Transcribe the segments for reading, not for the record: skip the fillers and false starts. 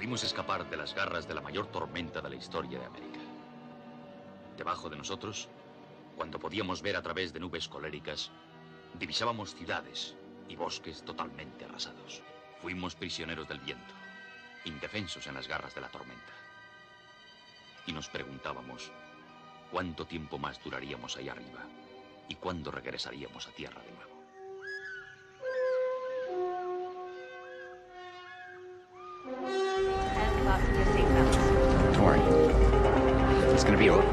Pudimos escapar de las garras de la mayor tormenta de la historia de América. Debajo de nosotros, cuando podíamos ver a través de nubes coléricas, divisábamos ciudades y bosques totalmente arrasados. Fuimos prisioneros del viento, indefensos en las garras de la tormenta. Y nos preguntábamos cuánto tiempo más duraríamos ahí arriba y cuándo regresaríamos a tierra de nuevo. Don't worry. It's gonna be over.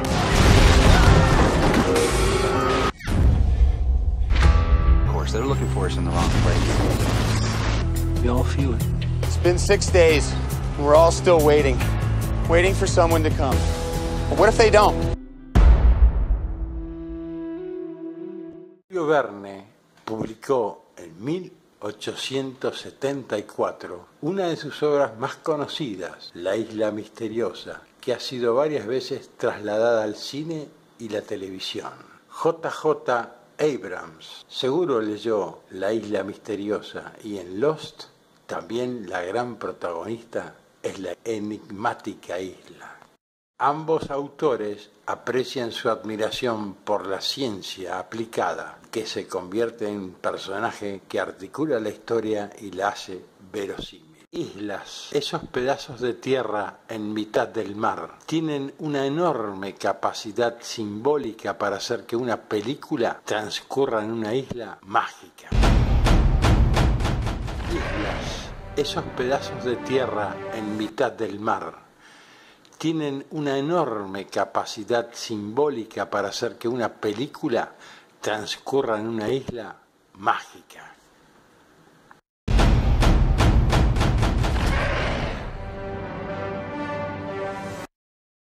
Of course, they're looking for us in the wrong place. We all feel it. It's been 6 days, and we're all still waiting. Waiting for someone to come. But what if they don't? Julio Verne publicó en 1874 una de sus obras más conocidas, La Isla Misteriosa, que ha sido varias veces trasladada al cine y la televisión. J.J. Abrams seguro leyó La Isla Misteriosa, y en Lost también la gran protagonista es la enigmática isla. Ambos autores aprecian su admiración por la ciencia aplicada, que se convierte en un personaje que articula la historia y la hace verosímil. Islas, esos pedazos de tierra en mitad del mar, tienen una enorme capacidad simbólica para hacer que una película transcurra en una isla mágica. Islas, esos pedazos de tierra en mitad del mar, tienen una enorme capacidad simbólica para hacer que una película transcurra en una isla mágica.